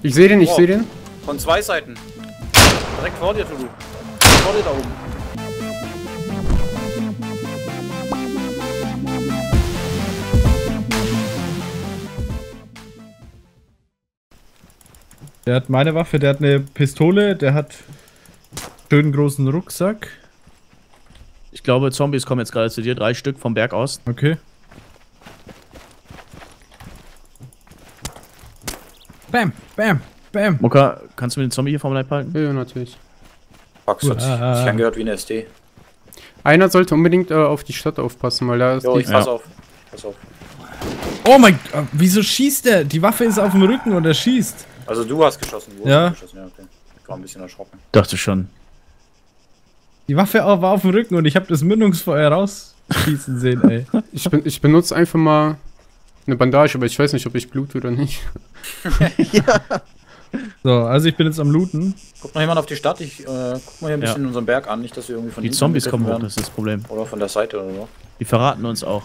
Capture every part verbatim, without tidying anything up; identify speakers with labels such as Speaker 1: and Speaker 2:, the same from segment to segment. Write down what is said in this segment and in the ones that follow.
Speaker 1: Ich sehe den, ich
Speaker 2: Oh.
Speaker 1: sehe den.
Speaker 2: Von zwei Seiten. Direkt vor dir, Tulu. Vor dir da oben.
Speaker 3: Der hat meine Waffe, der hat eine Pistole, der hat schönen großen Rucksack.
Speaker 4: Ich glaube, Zombies kommen jetzt gerade zu dir. Drei Stück vom Berg aus.
Speaker 3: Okay. Bam, bam, bam.
Speaker 4: Mucka, kannst du mir den Zombie hier vom Leib halten?
Speaker 1: Ja, natürlich.
Speaker 2: Fuck, das hat sich
Speaker 3: Ah.
Speaker 2: sich angehört wie eine S D.
Speaker 1: Einer sollte unbedingt äh, auf die Stadt aufpassen, weil da ist
Speaker 2: Jo,
Speaker 1: die...
Speaker 2: ich pass
Speaker 4: Ja.
Speaker 2: auf. Pass auf.
Speaker 3: Oh mein Gott, wieso schießt der? Die Waffe ist auf dem Rücken und er schießt.
Speaker 2: Also du hast geschossen. Du
Speaker 3: Ja.
Speaker 2: hast geschossen. Ja, okay. Ich war ein bisschen erschrocken.
Speaker 4: Dachte schon.
Speaker 3: Die Waffe war auf dem Rücken und ich habe das Mündungsfeuer rausschießen sehen, ey.
Speaker 1: Ich, bin, ich benutze einfach mal eine Bandage, aber ich weiß nicht, ob ich blute oder nicht.
Speaker 3: So, also ich bin jetzt am Looten.
Speaker 2: Guckt noch jemand auf die Stadt? Ich äh, guck mal hier ein bisschen
Speaker 4: Ja.
Speaker 2: unseren Berg an. Nicht, dass wir irgendwie von
Speaker 4: Die
Speaker 2: hinten
Speaker 4: Zombies
Speaker 2: angegriffen
Speaker 4: kommen hoch,
Speaker 2: werden.
Speaker 4: das ist das Problem.
Speaker 2: Oder von der Seite oder so.
Speaker 4: Die verraten uns auch.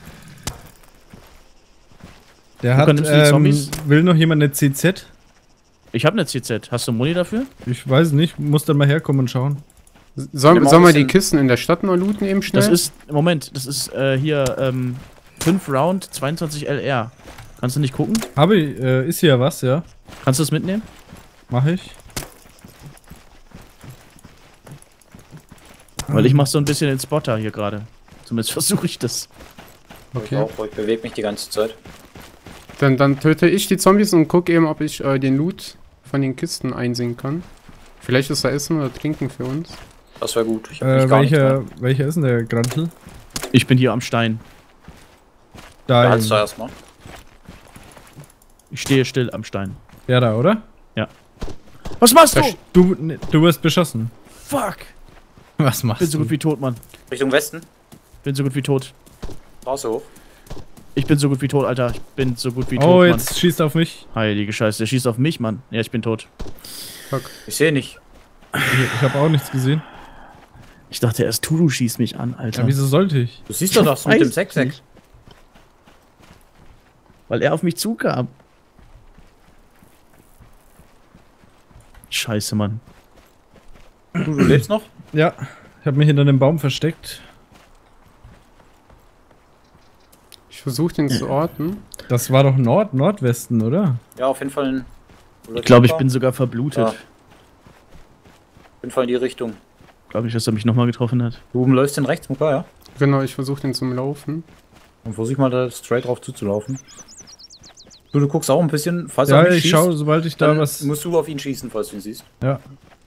Speaker 3: Der
Speaker 4: Wo
Speaker 3: hat,
Speaker 4: nimmst du die
Speaker 3: ähm,
Speaker 4: Zombies?
Speaker 3: will noch jemand eine C Z?
Speaker 4: Ich habe eine C Z. Hast du Muni dafür?
Speaker 3: Ich weiß nicht, muss dann mal herkommen und schauen.
Speaker 1: Soll,
Speaker 2: Nimm mal
Speaker 1: sollen
Speaker 2: ein
Speaker 1: wir die
Speaker 2: bisschen-
Speaker 1: Kisten in der Stadt noch looten eben schnell?
Speaker 4: Das ist, Moment, das ist äh, hier ähm, fünf Round, zweiundzwanzig L R. Kannst du nicht gucken?
Speaker 3: Habe ich, äh, ist hier was, ja?
Speaker 4: Kannst du das mitnehmen?
Speaker 3: Mach ich.
Speaker 4: Weil ich mach so ein bisschen den Spotter hier gerade. Zumindest versuche ich das.
Speaker 2: Okay.
Speaker 1: Okay.
Speaker 2: Ich, auch, ich bewege mich die ganze Zeit.
Speaker 1: Dann, dann töte ich die Zombies und gucke eben, ob ich äh, den Loot von den Kisten einsehen kann. Vielleicht ist da Essen oder Trinken für uns.
Speaker 2: Das wäre gut. Ich hab
Speaker 3: Äh,
Speaker 2: nicht gar nichts
Speaker 3: welcher,
Speaker 2: mehr.
Speaker 3: welcher ist denn der Grantel?
Speaker 4: Ich bin hier am Stein.
Speaker 2: Da
Speaker 3: Da,
Speaker 2: haltst du erstmal.
Speaker 4: Ich stehe still am Stein.
Speaker 3: ja, da, oder?
Speaker 4: Was machst du?
Speaker 1: Da
Speaker 3: Du, ne, du wirst beschossen.
Speaker 4: Fuck!
Speaker 3: Was
Speaker 4: Ich
Speaker 3: machst
Speaker 4: bin so
Speaker 3: du?
Speaker 4: gut wie tot, Mann.
Speaker 2: Richtung Westen.
Speaker 4: Bin so gut wie tot.
Speaker 2: Straße hoch.
Speaker 4: Ich bin so gut wie tot, Alter. Ich bin so gut wie tot,
Speaker 3: Oh,
Speaker 4: Mann.
Speaker 3: jetzt schießt er auf mich.
Speaker 4: Heilige Scheiße, der schießt auf mich, Mann. Ja, ich bin tot.
Speaker 2: Ich sehe nicht.
Speaker 3: Ich, ich habe auch nichts gesehen.
Speaker 4: Ich dachte erst, Tulu schießt mich an, Alter.
Speaker 3: Ja, wieso sollte ich?
Speaker 2: Du siehst doch das mit dem sechs sechs.
Speaker 4: Weil er auf mich zukam. Scheiße, Mann.
Speaker 2: Du, du lebst noch?
Speaker 3: Ja, ich habe mich hinter einem Baum versteckt.
Speaker 1: Ich versuche den zu orten.
Speaker 3: Das war doch Nord, Nordwesten, oder?
Speaker 2: Ja, auf jeden Fall in.
Speaker 4: Ich glaube, ich bin sogar verblutet.
Speaker 2: Ja. Auf jeden Fall in die Richtung.
Speaker 4: Glaube ich, dass er mich nochmal getroffen hat.
Speaker 2: Du läufst den rechts, Muka, ja?
Speaker 1: Genau, ich versuche den zum Laufen.
Speaker 2: Und versuch mal da straight drauf zuzulaufen. Du, du guckst auch ein bisschen, falls er
Speaker 3: Ja,
Speaker 2: auf mich
Speaker 3: ich
Speaker 2: schießt,
Speaker 3: schaue, sobald ich da
Speaker 2: dann
Speaker 3: was.
Speaker 2: musst du auf ihn schießen, falls du ihn siehst.
Speaker 3: Ja.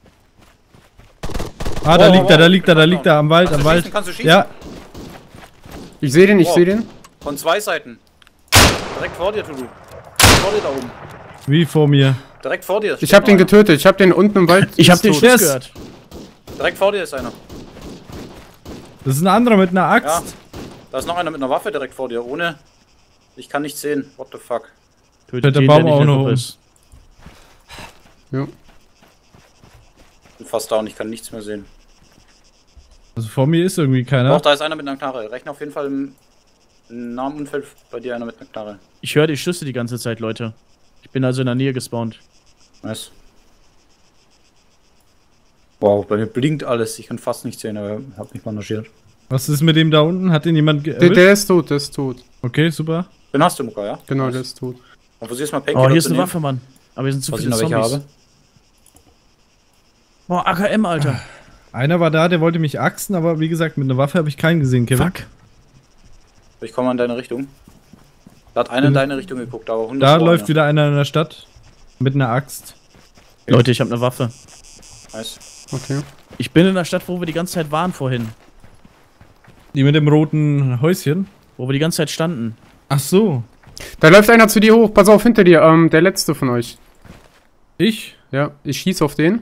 Speaker 3: Ah, da
Speaker 2: Oh,
Speaker 3: liegt
Speaker 2: oh,
Speaker 3: er, da
Speaker 2: oh,
Speaker 3: liegt er, da liegt er am Wald,
Speaker 2: Kannst
Speaker 3: am
Speaker 2: du
Speaker 3: Wald.
Speaker 2: schießen? Kannst du schießen?
Speaker 3: Ja,
Speaker 1: Ich sehe den, ich
Speaker 2: Wow.
Speaker 1: sehe den.
Speaker 2: Von zwei Seiten. Direkt vor dir, Tulu. Vor dir da oben.
Speaker 3: wie vor mir.
Speaker 2: Direkt vor dir.
Speaker 1: Ich habe den
Speaker 2: getötet.
Speaker 1: getötet, ich habe den unten im Wald.
Speaker 4: Ich habe den
Speaker 1: tot.
Speaker 4: Schuss
Speaker 3: Yes.
Speaker 4: gehört.
Speaker 2: Direkt vor dir ist einer.
Speaker 3: Das ist ein anderer mit einer
Speaker 2: Ja.
Speaker 3: Axt.
Speaker 2: Da ist noch einer mit einer Waffe direkt vor dir. Ohne. Ich kann nichts sehen. What the fuck.
Speaker 4: Tötet
Speaker 3: der
Speaker 4: jeden,
Speaker 3: Baum
Speaker 4: nicht
Speaker 3: auch
Speaker 4: in der
Speaker 3: noch
Speaker 4: Gruppe
Speaker 3: um.
Speaker 4: ist.
Speaker 1: Ja.
Speaker 2: Ich bin fast down, ich kann nichts mehr sehen.
Speaker 3: Also vor mir ist irgendwie keiner.
Speaker 2: Doch, da ist einer mit einer Knarre. Rechne auf jeden Fall im nahen Umfeld bei dir einer mit einer Knarre.
Speaker 4: Ich höre die Schüsse die ganze Zeit, Leute. Ich bin also in der Nähe gespawnt.
Speaker 2: Nice. Wow, bei mir blinkt alles. Ich kann fast nichts sehen, aber hab mich bandagiert.
Speaker 3: Was ist mit dem da unten? Hat den jemand
Speaker 1: Der,
Speaker 3: geerwischt?
Speaker 1: der ist tot, der ist tot.
Speaker 3: Okay, super.
Speaker 2: Den hast du, Muka, ja?
Speaker 1: Genau,
Speaker 2: Nice.
Speaker 1: der ist tot.
Speaker 2: Und versuchst mal
Speaker 4: Oh,
Speaker 2: Painkiller
Speaker 4: hier ist
Speaker 2: zu
Speaker 4: eine
Speaker 2: nehmen,
Speaker 4: Waffe, Mann. Aber hier sind zu
Speaker 2: falls ich
Speaker 4: viele
Speaker 2: noch welche
Speaker 4: Zombies.
Speaker 2: habe.
Speaker 4: Boah, A K M, Alter.
Speaker 3: Einer war da, der wollte mich axen, aber wie gesagt, mit einer Waffe habe ich keinen gesehen, Kevin.
Speaker 4: Fuck.
Speaker 2: Ich komme in deine Richtung. Da hat einer in deine Richtung geguckt, aber hundert
Speaker 3: Da
Speaker 2: vor
Speaker 3: läuft
Speaker 2: mir.
Speaker 3: wieder einer in der Stadt. Mit einer Axt.
Speaker 4: Leute, ich habe eine Waffe.
Speaker 2: Nice.
Speaker 1: Okay.
Speaker 4: Ich bin in der Stadt, wo wir die ganze Zeit waren vorhin.
Speaker 3: Die mit dem roten Häuschen.
Speaker 4: Wo wir die ganze Zeit standen.
Speaker 3: Ach so.
Speaker 1: Da läuft einer zu dir hoch, pass auf, hinter dir, ähm, der letzte von euch.
Speaker 3: Ich?
Speaker 1: Ja, ich schieß auf den.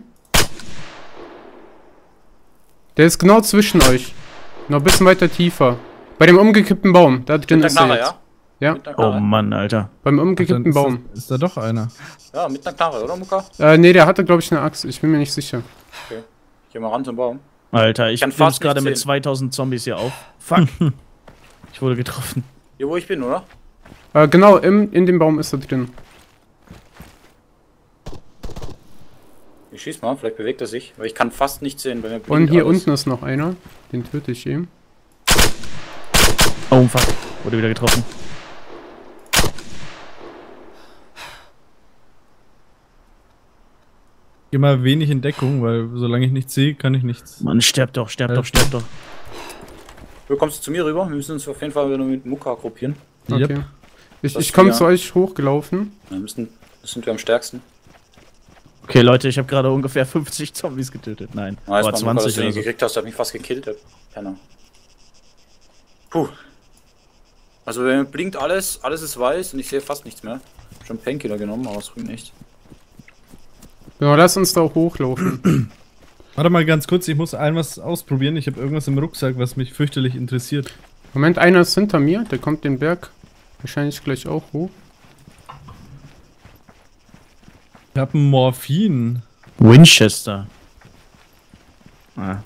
Speaker 1: Der ist genau zwischen euch. Noch ein bisschen weiter tiefer. Bei dem umgekippten Baum, da drin
Speaker 2: Mit
Speaker 1: ist
Speaker 2: einer
Speaker 1: er
Speaker 2: Knarre,
Speaker 1: jetzt.
Speaker 2: ja?
Speaker 1: Ja,
Speaker 2: Mit einer
Speaker 4: Oh
Speaker 2: Knarre.
Speaker 4: Mann, Alter.
Speaker 1: beim
Speaker 3: Dann
Speaker 1: umgekippten
Speaker 3: ist,
Speaker 1: Baum.
Speaker 3: das, ist da doch einer.
Speaker 2: Ja, mit einer Knarre, oder, Muka?
Speaker 1: Äh, nee, der hatte, glaube ich, eine Axt. Ich bin mir nicht sicher.
Speaker 2: Okay. Ich geh mal ran zum Baum.
Speaker 4: Alter, ich
Speaker 2: kann
Speaker 4: bin
Speaker 2: fast
Speaker 4: gerade
Speaker 2: nicht
Speaker 4: mit
Speaker 2: sehen.
Speaker 4: zweitausend Zombies hier auf. Fuck. Ich wurde getroffen.
Speaker 2: Hier, wo ich bin, oder?
Speaker 1: Äh, genau, im, in dem Baum ist er drin.
Speaker 2: Ich schieß mal, vielleicht bewegt er sich, weil ich kann fast nichts sehen. Bei mir
Speaker 1: Und
Speaker 2: blinkt
Speaker 1: hier
Speaker 2: alles.
Speaker 1: unten ist noch einer. Den töte ich eben.
Speaker 4: Oh, fuck. Wurde wieder getroffen.
Speaker 3: Geh mal wenig in Deckung, weil solange ich nichts sehe, kann ich nichts.
Speaker 4: Mann, sterb doch, sterb
Speaker 3: Ja.
Speaker 4: doch, sterb doch.
Speaker 2: Du kommst zu mir rüber, wir müssen uns auf jeden Fall wieder mit Muka gruppieren.
Speaker 1: Okay.
Speaker 3: Yep.
Speaker 1: Ich,
Speaker 2: Das
Speaker 1: ich komme
Speaker 2: hier-
Speaker 1: zu euch hochgelaufen.
Speaker 2: Wir müssen, das sind wir am stärksten.
Speaker 4: Okay, Leute, ich habe gerade ungefähr fünfzig Zombies getötet. Nein,
Speaker 2: Nice,
Speaker 4: aber
Speaker 2: Mann, Muka, dass
Speaker 4: zwanzig
Speaker 2: du den
Speaker 4: oder so.
Speaker 2: gekriegt hast, der hat mich fast gekillt, der Penner. Puh. Also bei mir blinkt alles, alles ist weiß und ich sehe fast nichts mehr. Schon Painkiller genommen, aber es bringt nicht.
Speaker 1: Genau, lass uns da auch hochlaufen.
Speaker 3: Warte mal ganz kurz, ich muss ein was ausprobieren. Ich habe irgendwas im Rucksack, was mich fürchterlich interessiert.
Speaker 1: Moment, einer ist hinter mir. Der kommt den Berg wahrscheinlich gleich auch hoch.
Speaker 3: Ich habe ein Morphin.
Speaker 4: Winchester. Ah.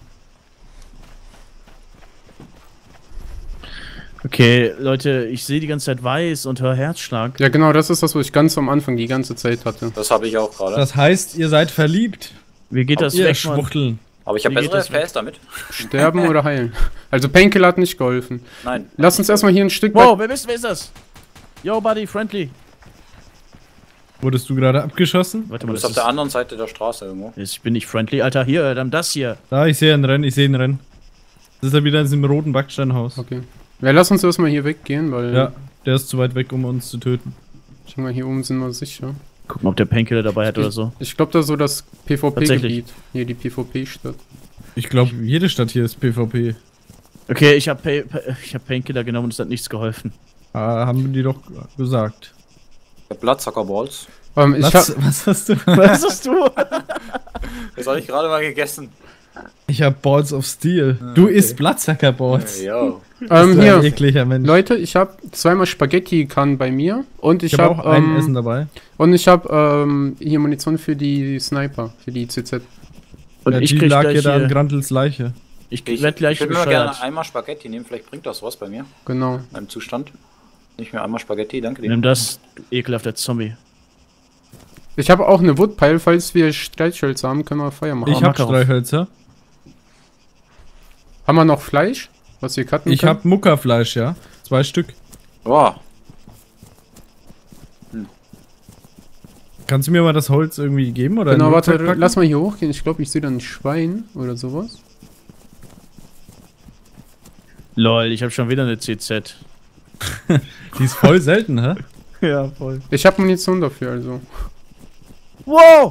Speaker 4: Okay, Leute, ich sehe die ganze Zeit weiß und höre Herzschlag.
Speaker 1: Ja genau, das ist das, was ich ganz am Anfang die ganze Zeit hatte.
Speaker 2: Das habe ich auch gerade.
Speaker 3: Das heißt, ihr seid verliebt.
Speaker 4: Wie geht das
Speaker 3: Ihr
Speaker 4: weg, Mann?
Speaker 3: Schwuchteln.
Speaker 2: Aber ich habe
Speaker 4: Wie geht
Speaker 2: bessere
Speaker 4: das
Speaker 2: F P S damit.
Speaker 1: Sterben oder heilen. Also Painkiller hat nicht geholfen.
Speaker 2: Nein.
Speaker 1: Lass uns erstmal hier ein Stück
Speaker 4: Wow, wer bist, wer ist das? Yo, Buddy, friendly.
Speaker 3: Wurdest du gerade abgeschossen?
Speaker 4: Warte
Speaker 2: Du
Speaker 4: mal,
Speaker 2: bist
Speaker 4: das
Speaker 2: auf der
Speaker 4: ist,
Speaker 2: anderen Seite der Straße irgendwo.
Speaker 4: ich bin nicht friendly, Alter. Hier, dann das hier.
Speaker 3: Da, ich sehe einen Rennen, ich sehe einen Rennen. Das ist ja wieder in diesem roten Backsteinhaus.
Speaker 1: Okay. Ja, lass uns erstmal hier weggehen, weil
Speaker 3: Ja, der ist zu weit weg, um uns zu töten.
Speaker 1: ich mal hier oben sind wir sicher.
Speaker 4: Gucken, ob der Painkiller dabei hat oder so.
Speaker 1: Ich glaube, da ist so das
Speaker 4: Tatsächlich.
Speaker 1: PvP-Gebiet. Hier die PvP-Stadt.
Speaker 3: Ich glaube, jede Stadt hier ist PvP.
Speaker 4: Okay, ich habe Pay, Pay, ich hab Painkiller genommen und es hat nichts geholfen.
Speaker 3: Ah, haben die doch gesagt.
Speaker 2: Ich hab Bloodsucker-Balls.
Speaker 1: Ähm, ich
Speaker 3: Was,
Speaker 1: hab,
Speaker 3: was hast du?
Speaker 4: Was hast du?
Speaker 2: Das habe ich gerade mal gegessen.
Speaker 3: Ich hab Balls of Steel. Du isst Bloodsucker Balls.
Speaker 2: Ja.
Speaker 3: Bist
Speaker 1: ähm,
Speaker 3: du ein
Speaker 1: hier.
Speaker 3: ekliger Mensch.
Speaker 1: Leute, ich habe zweimal Spaghetti kann bei mir und ich,
Speaker 3: ich habe
Speaker 1: habe
Speaker 3: auch ein
Speaker 1: ähm,
Speaker 3: Essen dabei.
Speaker 1: und ich habe ähm, hier Munition für die Sniper, für die C Z.
Speaker 4: Und
Speaker 3: Ja,
Speaker 4: ich
Speaker 3: die
Speaker 4: krieg
Speaker 3: lag
Speaker 4: gleich
Speaker 3: hier da an
Speaker 4: hier,
Speaker 3: Grantels Leiche.
Speaker 4: ich
Speaker 2: Ich,
Speaker 4: werd gleich
Speaker 2: ich würde mir mal gerne
Speaker 4: bescheuert.
Speaker 2: einmal Spaghetti nehmen, vielleicht bringt das was bei mir.
Speaker 1: Genau.
Speaker 2: Beim Zustand. Nicht mehr einmal Spaghetti, danke dir.
Speaker 4: Nimm das, du ekelhafter Zombie.
Speaker 1: Ich habe auch eine Woodpile, falls wir Streichhölzer haben, können wir Feuer machen.
Speaker 3: Ich hab
Speaker 4: Makarov.
Speaker 3: Streichhölzer.
Speaker 1: Haben wir noch Fleisch, was wir cutten
Speaker 3: Ich
Speaker 1: können?
Speaker 3: hab Muckerfleisch, ja. Zwei Stück.
Speaker 2: Boah.
Speaker 3: Kannst du mir mal das Holz irgendwie geben oder in
Speaker 1: Genau,
Speaker 3: den
Speaker 1: warte,
Speaker 3: Rucksack packen?
Speaker 1: lass mal hier hochgehen. Ich glaube, ich sehe da ein Schwein oder sowas.
Speaker 4: Lol, ich habe schon wieder eine C Z.
Speaker 3: Die ist voll selten, hä?
Speaker 4: Ja, voll.
Speaker 1: Ich habe Munition dafür, also.
Speaker 4: Wow!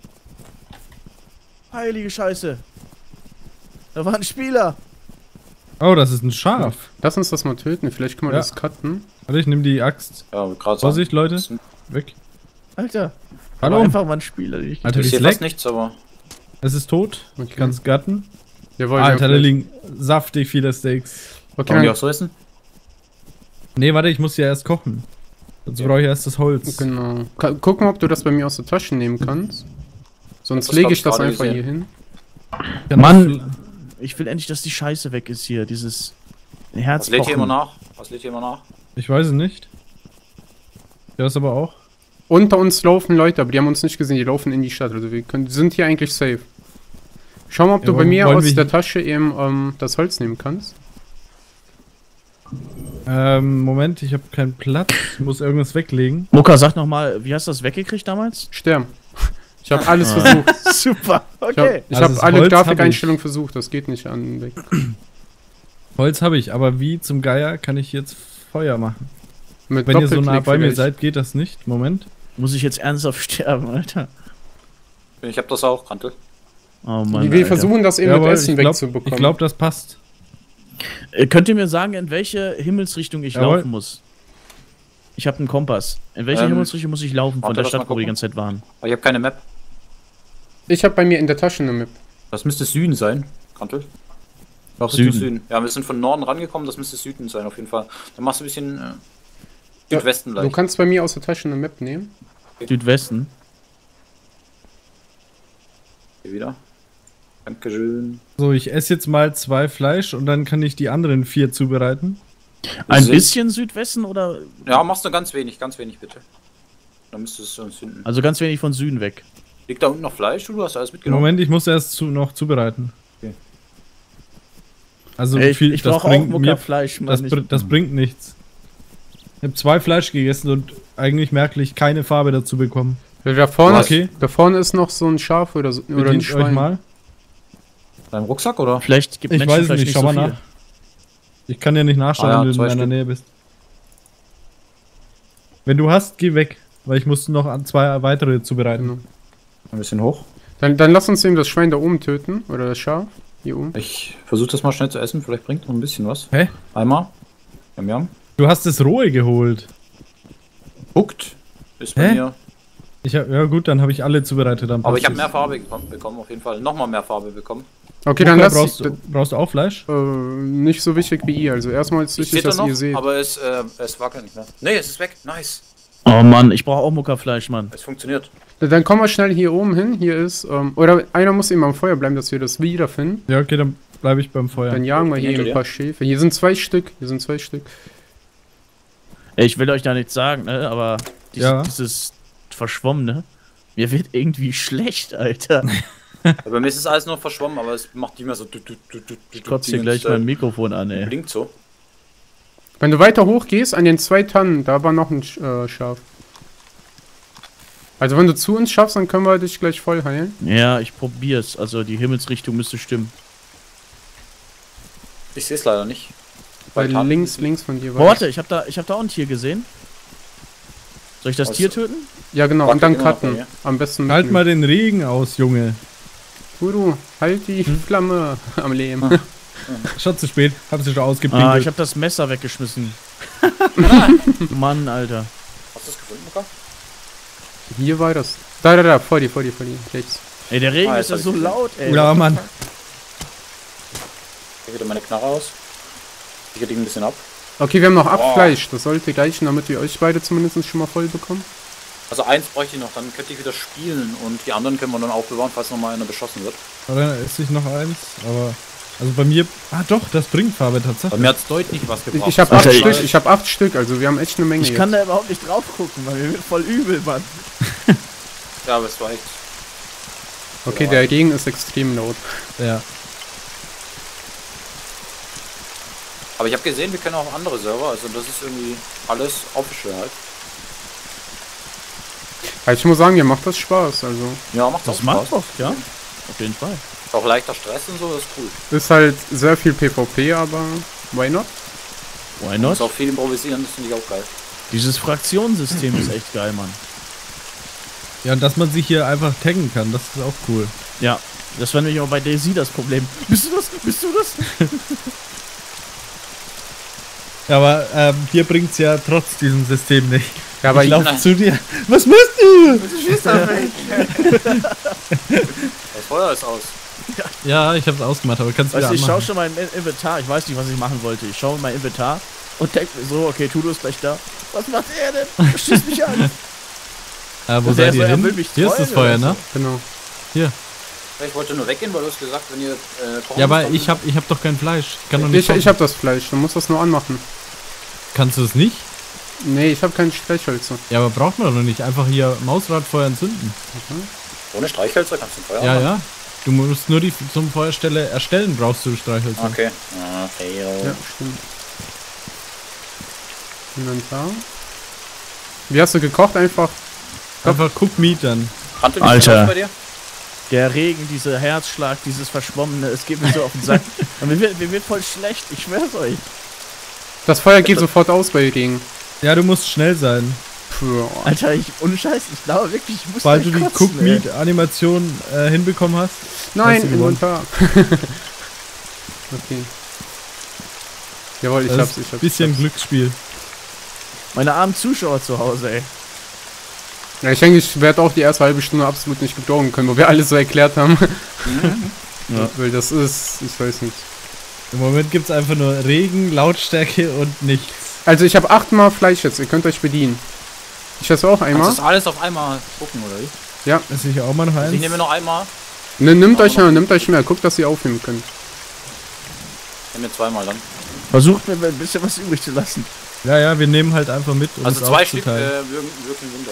Speaker 4: Heilige Scheiße. Da war ein Spieler.
Speaker 3: Oh, das ist ein Schaf.
Speaker 1: Lass uns das mal töten, vielleicht können wir
Speaker 3: Ja.
Speaker 1: das cutten.
Speaker 3: Warte, ich nehme die Axt.
Speaker 2: Ja, gerade
Speaker 3: Vorsicht, Leute. Weg.
Speaker 4: Alter.
Speaker 3: Hallo?
Speaker 4: Aber einfach mal ein Spieler, den ich
Speaker 3: Alter,
Speaker 2: Ich
Speaker 3: die
Speaker 2: sehe
Speaker 3: ist
Speaker 2: fast
Speaker 3: leck.
Speaker 2: nichts, aber.
Speaker 3: Es ist tot.
Speaker 1: Okay.
Speaker 3: Ich kann es gatten.
Speaker 1: Jawohl,
Speaker 3: Alter,
Speaker 1: wir
Speaker 3: da
Speaker 1: haben
Speaker 3: liegen saftig viele Steaks.
Speaker 1: Okay,
Speaker 2: Wollen die
Speaker 1: dann,
Speaker 2: auch so essen?
Speaker 3: Nee, warte, ich muss ja erst kochen. Dazu brauche ich erst das Holz.
Speaker 1: genau. Ka guck mal, ob du das bei mir aus der Tasche nehmen kannst. Sonst
Speaker 2: Das
Speaker 1: lege
Speaker 2: hab
Speaker 1: ich
Speaker 2: ich
Speaker 1: das
Speaker 2: gerade
Speaker 1: einfach
Speaker 2: gesehen.
Speaker 1: hier hin.
Speaker 3: Kann
Speaker 4: Mann!
Speaker 3: das-
Speaker 4: Ich will endlich, dass die Scheiße weg ist hier. Dieses
Speaker 2: Was
Speaker 4: Herz.
Speaker 2: lädt hier immer nach? Was lädt hier immer nach?
Speaker 3: Ich weiß es nicht. Ja, ist aber auch.
Speaker 1: Unter uns laufen Leute, aber die haben uns nicht gesehen, die laufen in die Stadt. Also wir können, sind hier eigentlich safe. Schau mal, ob
Speaker 3: Ja,
Speaker 1: du bei
Speaker 3: wollen-
Speaker 1: mir
Speaker 3: wollen
Speaker 1: aus
Speaker 3: wir
Speaker 1: der
Speaker 3: hier-
Speaker 1: Tasche eben ähm, das Holz nehmen kannst.
Speaker 3: Ähm, Moment, ich habe keinen Platz. Ich muss irgendwas weglegen.
Speaker 4: Mucka, sag nochmal, wie hast du das weggekriegt damals?
Speaker 1: Sterben. Ich habe alles
Speaker 4: Ah.
Speaker 1: versucht.
Speaker 4: Super,
Speaker 1: Ich habe ich
Speaker 3: Also
Speaker 1: hab
Speaker 3: das
Speaker 1: alle
Speaker 3: Holz hab
Speaker 1: Grafikeinstellungen versucht, das geht nicht an weg.
Speaker 3: Holz habe ich, aber wie zum Geier kann ich jetzt Feuer machen?
Speaker 1: Mit
Speaker 3: Wenn ihr so nah
Speaker 1: Doppelklick
Speaker 3: bei mir
Speaker 1: vielleicht.
Speaker 3: seid, geht das nicht. Moment.
Speaker 4: Muss ich jetzt ernsthaft sterben, Alter?
Speaker 2: Ich hab das auch, Kantel.
Speaker 4: Oh Mann.
Speaker 1: Wir wir
Speaker 4: Alter.
Speaker 1: versuchen das eben
Speaker 3: Jawohl,
Speaker 1: mit Essen
Speaker 3: ich glaub,
Speaker 1: wegzubekommen.
Speaker 3: ich glaube, das passt.
Speaker 4: Äh, Könnt ihr mir sagen, in welche Himmelsrichtung ich
Speaker 3: Jawohl.
Speaker 4: laufen muss? Ich habe einen Kompass. In welche
Speaker 2: Ähm,
Speaker 4: Himmelsrichtung muss ich laufen von
Speaker 2: warte,
Speaker 4: der
Speaker 2: lass mal
Speaker 4: Stadt, wo wir die
Speaker 2: gucken.
Speaker 4: ganze Zeit waren?
Speaker 2: Aber ich habe keine Map.
Speaker 1: Ich habe bei mir in der Tasche eine Map.
Speaker 2: Das müsste Süden sein, Kantel. Doch,
Speaker 4: Süden.
Speaker 2: Süden. Süden. Ja, wir sind von Norden rangekommen, das müsste Süden sein, auf jeden Fall. Dann machst du ein bisschen äh,
Speaker 1: Ja,
Speaker 2: Südwesten
Speaker 1: Du
Speaker 2: gleich.
Speaker 1: kannst bei mir aus der Tasche eine Map nehmen.
Speaker 4: Südwesten.
Speaker 2: Hier wieder. Dankeschön.
Speaker 3: So, ich esse jetzt mal zwei Fleisch und dann kann ich die anderen vier zubereiten.
Speaker 4: Ein
Speaker 2: sind-
Speaker 4: bisschen Südwesten oder?
Speaker 2: Ja, machst du ganz wenig, ganz wenig bitte. Dann müsstest du es uns finden.
Speaker 4: Also ganz wenig von Süden weg.
Speaker 2: Liegt da unten noch Fleisch? Du hast alles
Speaker 3: Im
Speaker 2: mitgenommen.
Speaker 3: Moment, ich muss erst zu, noch zubereiten.
Speaker 2: Okay.
Speaker 3: Also
Speaker 4: Ey, ich
Speaker 3: viel,
Speaker 4: ich
Speaker 3: das
Speaker 4: brauche auch
Speaker 3: bringt mir,
Speaker 4: Muckerfleisch, Mann.
Speaker 3: das,
Speaker 4: Ich-
Speaker 3: br- das bringt nichts. Ich habe zwei Fleisch gegessen und eigentlich merklich keine Farbe dazu bekommen.
Speaker 1: Da vorne,
Speaker 3: Okay.
Speaker 1: da vorne ist noch so ein Schaf oder, so, oder ein
Speaker 3: Bedient euch
Speaker 1: Schwein.
Speaker 3: mal.
Speaker 2: Dein Rucksack oder?
Speaker 4: Vielleicht gibt
Speaker 3: Ich
Speaker 4: Menschen
Speaker 3: weiß es
Speaker 4: vielleicht
Speaker 3: nicht,
Speaker 4: nicht
Speaker 3: schau
Speaker 4: so
Speaker 3: mal
Speaker 4: viel.
Speaker 3: nach. Ich kann dir nicht nachschauen,
Speaker 2: Ah ja,
Speaker 3: wenn du in
Speaker 2: zwei
Speaker 3: meiner
Speaker 2: Stück.
Speaker 3: Nähe bist. Wenn du hast, geh weg, weil ich muss noch an zwei weitere zubereiten.
Speaker 1: Genau.
Speaker 2: Ein bisschen hoch.
Speaker 1: Dann, dann lass uns eben das Schwein da oben töten. Oder das Schaf. Hier oben.
Speaker 2: Ich versuche das mal schnell zu essen. Vielleicht bringt noch ein bisschen was.
Speaker 3: Hä?
Speaker 2: Einmal. Jam, jam.
Speaker 3: Du hast das Rohe geholt.
Speaker 2: Guckt. Ist bei
Speaker 3: Hä?
Speaker 2: mir.
Speaker 3: Ich hab, ja gut, dann habe ich alle zubereitet. Dann
Speaker 2: Aber
Speaker 3: passt
Speaker 2: ich habe
Speaker 3: es.
Speaker 2: mehr Farbe gekommen- bekommen, auf jeden Fall. Nochmal mehr Farbe bekommen.
Speaker 1: Okay, dann
Speaker 3: Mucka,
Speaker 1: lass
Speaker 3: brauchst,
Speaker 1: ich.
Speaker 3: du, brauchst du auch Fleisch?
Speaker 1: Äh, nicht so wichtig wie ihr. Also erstmal ist
Speaker 2: Ich
Speaker 1: wichtig,
Speaker 2: sehe
Speaker 1: dass
Speaker 2: noch,
Speaker 1: ihr seht.
Speaker 2: aber es, äh, es wackelt nicht mehr. Nee, es ist weg. Nice.
Speaker 4: Oh Mann, ich brauche auch Muckerfleisch, Mann.
Speaker 2: Es funktioniert.
Speaker 1: Dann kommen wir schnell hier oben hin. Hier ist. Ähm, oder einer muss eben am Feuer bleiben, dass wir das wiederfinden.
Speaker 3: Ja, okay, dann bleibe ich beim Feuer.
Speaker 1: Dann jagen wir hier
Speaker 2: Hinter
Speaker 1: eben ein
Speaker 2: dir.
Speaker 1: paar Schäfe. Hier sind zwei Stück. Hier sind zwei Stück.
Speaker 4: Ey, ich will euch da nichts sagen, ne? Aber dieses,
Speaker 3: Ja.
Speaker 4: dieses Verschwommene, mir wird irgendwie schlecht, Alter.
Speaker 2: Ja, bei mir ist es alles nur verschwommen, aber es macht nicht mehr so.
Speaker 4: Ich kotze dir gleich mein Mikrofon an, ey.
Speaker 2: Blinkt so.
Speaker 1: Wenn du weiter hoch gehst, an den zwei Tannen, da war noch ein Sch- äh, Schaf. Also wenn du zu uns schaffst, dann können wir dich gleich voll heilen.
Speaker 4: Ja, ich probier's. Also die Himmelsrichtung müsste stimmen.
Speaker 2: Ich sehe es leider nicht.
Speaker 1: Weil
Speaker 2: Tannen-
Speaker 1: links, links von dir
Speaker 4: Oh,
Speaker 1: war.
Speaker 4: warte, ich hab da, ich hab da auch ein Tier gesehen. Soll ich das
Speaker 2: Was?
Speaker 4: Tier töten?
Speaker 1: Ja genau,
Speaker 2: Wackelt
Speaker 1: und dann
Speaker 2: immer noch bei
Speaker 1: cutten.
Speaker 2: mir.
Speaker 1: Am besten
Speaker 3: Halt
Speaker 1: mitnehmen.
Speaker 3: mal den Regen aus, Junge.
Speaker 1: Guru, halt die Flamme am Leben.
Speaker 3: Schon zu spät, hab sie schon ausgepinkelt.
Speaker 4: Ah, ich hab das Messer weggeschmissen. Mann, Alter.
Speaker 2: Hast du es gefunden, Luca?
Speaker 1: Hier war das. Da, da, da, vor dir, vor dir, vor dir. Rechts.
Speaker 4: Ey, der Regen
Speaker 2: Ah,
Speaker 4: ist
Speaker 2: jetzt
Speaker 4: ja
Speaker 2: hab
Speaker 4: so
Speaker 2: ich
Speaker 4: laut, ey.
Speaker 3: Ja, Mann.
Speaker 2: Ich wieder meine Knarre aus. Ich hätte ihn ein bisschen ab.
Speaker 1: Okay, wir haben noch
Speaker 2: Boah.
Speaker 1: Abfleisch. Das sollte gleichen, damit wir euch beide zumindest schon mal voll bekommen.
Speaker 2: Also eins bräuchte ich noch, dann könnte ich wieder spielen und die anderen können wir dann aufbewahren, falls nochmal einer beschossen wird.
Speaker 3: Oder esse ich noch eins, aber... Also bei mir... Ah doch, das bringt Farbe
Speaker 2: Bei
Speaker 3: tatsächlich.
Speaker 2: mir hat es deutlich was
Speaker 1: Ich,
Speaker 2: gebracht.
Speaker 1: ich habe
Speaker 4: Alter,
Speaker 1: acht
Speaker 4: ich-
Speaker 1: Stück, ich habe acht Stück, also wir haben echt eine Menge
Speaker 4: Ich kann da überhaupt nicht drauf gucken, weil mir wird voll übel, Mann.
Speaker 2: Ja, aber es war echt.
Speaker 1: Okay, der Regen ist extrem laut.
Speaker 3: Ja.
Speaker 2: Aber ich habe gesehen, wir können auch andere Server, also das ist irgendwie alles official halt.
Speaker 1: Also ich muss sagen, mir macht das Spaß. Also
Speaker 2: Ja, macht
Speaker 4: Das
Speaker 2: auch
Speaker 4: macht
Speaker 2: Spaß.
Speaker 4: doch, ja. Auf jeden Fall.
Speaker 2: Auch leichter Stress und so, das ist cool.
Speaker 1: ist halt sehr viel PvP, aber why not?
Speaker 4: Why
Speaker 2: Und
Speaker 4: not?
Speaker 2: ist auch viel improvisieren, das finde ich auch geil.
Speaker 4: Dieses Fraktionssystem ist echt geil, Mann.
Speaker 3: Ja, und dass man sich hier einfach taggen kann, das ist auch cool.
Speaker 4: Ja, das war nämlich auch bei Daisy das Problem. Bist du das? Bist du das?
Speaker 3: Ja, aber ähm, hier bringt's ja trotz diesem System nicht.
Speaker 1: Ja, aber
Speaker 3: ich lauf
Speaker 2: nein.
Speaker 3: zu dir. Was machst du?
Speaker 2: Das Feuer ist aus.
Speaker 3: Ja, ich hab's ausgemacht, aber kannst du
Speaker 4: Weißt
Speaker 3: wieder
Speaker 4: du, ich schau
Speaker 3: anmachen.
Speaker 4: schon mal im Inventar. Ich weiß nicht, was ich machen wollte. Ich schaue in mein Inventar und denke mir so, okay, Tudo ist gleich da. Was macht er denn? Er schießt mich an.
Speaker 3: Äh, wo
Speaker 4: Und der
Speaker 3: seid
Speaker 4: so,
Speaker 3: ihr
Speaker 4: er will
Speaker 3: hin?
Speaker 4: mich
Speaker 3: Hier ist das
Speaker 4: trollen
Speaker 3: Feuer,
Speaker 4: oder
Speaker 3: ne?
Speaker 1: genau.
Speaker 2: Ich wollte nur weggehen, weil du hast gesagt, wenn ihr äh, kochen
Speaker 3: Ja, aber
Speaker 2: müsst, dann-
Speaker 3: ich hab, ich hab doch kein Fleisch. Ich kann doch
Speaker 1: Ich,
Speaker 3: nicht
Speaker 1: ich
Speaker 3: kochen.
Speaker 1: habe das Fleisch, du musst das nur anmachen.
Speaker 3: Kannst du es nicht?
Speaker 1: Nee, ich habe keine Streichhölzer.
Speaker 3: Ja, aber braucht man doch nicht. Einfach hier Mausradfeuer entzünden.
Speaker 2: Ohne Streichhölzer kannst du ein Feuer
Speaker 3: Ja,
Speaker 2: machen.
Speaker 3: ja. Du musst nur die zum Feuerstelle erstellen, brauchst du Streichhölzer.
Speaker 2: Okay. Okay,
Speaker 1: Ja, stimmt. Inventar. Wie hast du gekocht? Einfach.
Speaker 3: Einfach Cook Meat dann.
Speaker 2: Kannte nicht
Speaker 4: Alter.
Speaker 2: was bei dir?
Speaker 4: Der Regen, dieser Herzschlag, dieses Verschwommene, es geht mir so auf den Sack. Und mir wird, mir wird voll schlecht, ich schwör's euch.
Speaker 1: Das Feuer geht sofort aus bei Regen.
Speaker 3: Ja, du musst schnell sein.
Speaker 1: Puh.
Speaker 4: Alter, ich, ohne Scheiß, ich glaube wirklich, ich muss
Speaker 3: Weil du
Speaker 4: gleich
Speaker 3: die
Speaker 4: kotzen,
Speaker 3: Cook
Speaker 4: ey.
Speaker 3: Meat Animation äh, hinbekommen hast.
Speaker 1: Nein,
Speaker 3: Hast du gewonnen?
Speaker 1: Inventar. Okay. Jawohl, ich
Speaker 3: Das
Speaker 1: hab's,
Speaker 3: ist
Speaker 1: ich hab's.
Speaker 3: bisschen
Speaker 1: ich hab's.
Speaker 3: Glücksspiel.
Speaker 4: Meine armen Zuschauer zu Hause, ey.
Speaker 1: Ja, ich denke, ich werde auch die erste halbe Stunde absolut nicht gebrauchen können, wo wir alles so erklärt haben.
Speaker 4: Ja.
Speaker 1: Weil das ist, ich weiß nicht.
Speaker 3: Im Moment gibt's einfach nur Regen, Lautstärke und nichts.
Speaker 1: Also ich habe achtmal Fleisch jetzt, ihr könnt euch bedienen. Ich esse auch einmal.
Speaker 2: Kannst du das alles auf einmal gucken, oder wie?
Speaker 3: Esse ich auch mal noch
Speaker 2: Also ich
Speaker 3: eins?
Speaker 2: nehme mir noch einmal.
Speaker 1: Ne, nimmt euch mehr, nimmt euch mehr, guckt, dass ihr aufnehmen könnt.
Speaker 2: Ich nehme mir zweimal dann.
Speaker 4: Versucht mir ein bisschen was übrig zu lassen.
Speaker 3: Ja, ja, wir nehmen halt einfach mit, um
Speaker 2: Also
Speaker 3: es
Speaker 2: zwei Stück äh,
Speaker 3: aufzuteilen.
Speaker 2: wirken, wirken Wunder.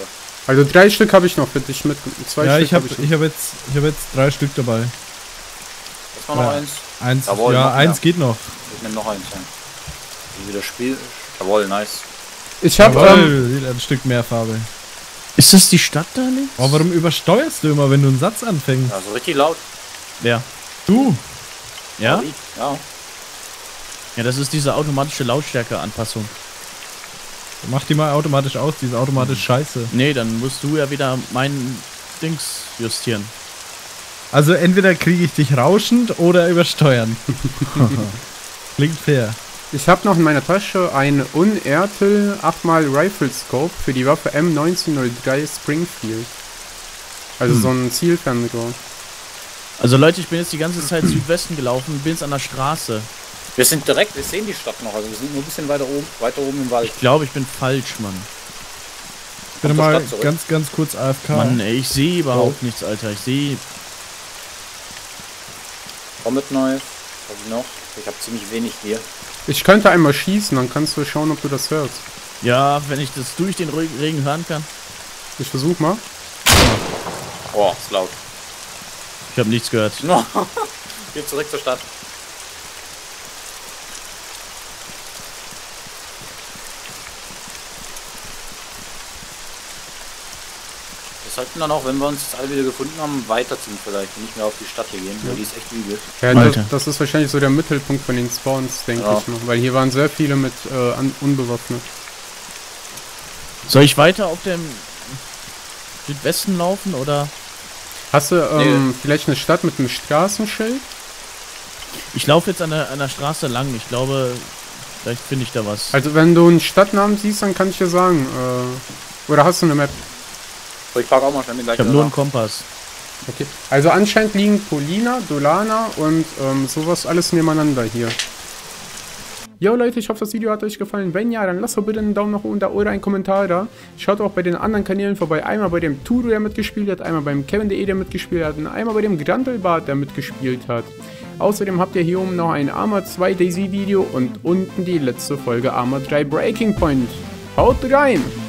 Speaker 1: Also drei Stück habe ich noch für dich mit. Zwei
Speaker 3: Ja,
Speaker 1: Stück
Speaker 3: ich habe
Speaker 1: ich
Speaker 3: ich hab jetzt, ich hab jetzt drei Stück dabei.
Speaker 2: Ist noch, noch
Speaker 3: Ja.
Speaker 2: eins?
Speaker 3: Eins,
Speaker 2: Jawohl,
Speaker 3: ja,
Speaker 2: noch
Speaker 3: eins
Speaker 2: mehr.
Speaker 3: geht noch.
Speaker 2: Ich nehme noch eins, ja. Wie wieder Spiel. Jawohl, nice.
Speaker 1: Ich habe ähm,
Speaker 3: Jawohl, wieder ein Stück mehr Farbe.
Speaker 4: Ist das die Stadt da links?
Speaker 3: Oh, warum übersteuerst du immer, wenn du einen Satz anfängst?
Speaker 2: Also richtig laut.
Speaker 4: Ja.
Speaker 3: Du!
Speaker 4: Ja?
Speaker 2: Ja.
Speaker 4: Ja, das ist diese automatische Lautstärke-Anpassung.
Speaker 3: Mach die mal automatisch aus, die ist automatisch scheiße.
Speaker 4: Nee, dann musst du ja wieder mein Dings justieren.
Speaker 3: Also entweder kriege ich dich rauschend oder übersteuern. Klingt fair.
Speaker 1: ich habe noch in meiner Tasche ein Unertel acht mal Rifle Scope für die Waffe M neunzehn null drei Springfield. Also
Speaker 4: Hm.
Speaker 1: so ein Zielfernrohr.
Speaker 4: Also Leute, ich bin jetzt die ganze Zeit Südwesten gelaufen, bin jetzt an der Straße.
Speaker 2: Wir sind direkt, wir sehen die Stadt noch. Also wir sind nur ein bisschen weiter oben, weiter oben im Wald.
Speaker 4: Ich glaube, ich bin falsch, Mann.
Speaker 3: Bitte
Speaker 2: zur
Speaker 3: mal
Speaker 2: Stadt zurück.
Speaker 3: ganz, ganz kurz A F K.
Speaker 4: Mann, ey, ich sehe überhaupt nichts, Alter. Ich sehe...
Speaker 2: Komm mit neu. Was hab ich noch? Ich habe ziemlich wenig hier.
Speaker 1: Ich könnte einmal schießen, dann kannst du schauen, ob du das hörst.
Speaker 4: Ja, wenn ich das durch den Re- Regen hören kann.
Speaker 1: Ich versuch mal.
Speaker 2: Oh, ist laut.
Speaker 4: Ich habe nichts gehört.
Speaker 2: No. Geh zurück zur Stadt. Wir sollten dann auch, wenn wir uns alle wieder gefunden haben, weiterziehen vielleicht. Nicht mehr auf die Stadt hier gehen, weil die ist echt übel.
Speaker 1: Ja,
Speaker 4: Alter.
Speaker 1: das, das ist wahrscheinlich so der Mittelpunkt von den Spawns, denke
Speaker 2: Ja.
Speaker 1: ich mal. Weil hier waren sehr viele mit äh, an, unbewaffnet.
Speaker 4: Soll ich weiter auf dem Südwesten laufen oder?
Speaker 1: Hast du ähm, vielleicht eine Stadt mit einem Straßenschild?
Speaker 4: Ich laufe jetzt an der, an der Straße lang. Ich glaube, vielleicht finde ich da was.
Speaker 1: Also wenn du einen Stadtnamen siehst, dann kann ich dir sagen. Äh, oder hast du eine Map?
Speaker 2: So, ich park auch mal schnell den
Speaker 4: Ich
Speaker 2: gleich
Speaker 4: habe
Speaker 2: wieder
Speaker 4: nur einen
Speaker 2: nach.
Speaker 4: Kompass.
Speaker 1: Okay. Also anscheinend liegen Polina, Dolana und ähm, sowas alles nebeneinander hier. Jo Leute, ich hoffe das Video hat euch gefallen. Wenn ja, dann lasst doch bitte einen Daumen nach oben da oder einen Kommentar da. Schaut auch bei den anderen Kanälen vorbei. Einmal bei dem Tudo, der mitgespielt hat, einmal beim Kevin.de, der mitgespielt hat und einmal bei dem Grandelbart, der mitgespielt hat. Außerdem habt ihr hier oben noch ein Arma zwei Daisy Video und unten die letzte Folge Arma drei Breaking Point. Haut rein!